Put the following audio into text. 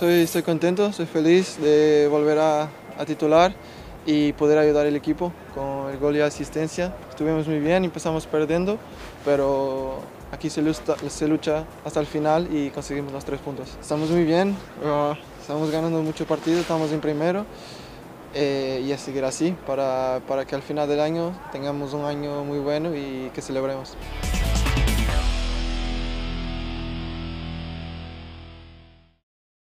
Estoy contento, soy feliz de volver a titular y poder ayudar al equipo con el gol y asistencia. Estuvimos muy bien, empezamos perdiendo, pero aquí se lucha hasta el final y conseguimos los 3 puntos. Estamos muy bien, estamos ganando muchos partidos, estamos en primero y a seguir así para que al final del año tengamos un año muy bueno y que celebremos.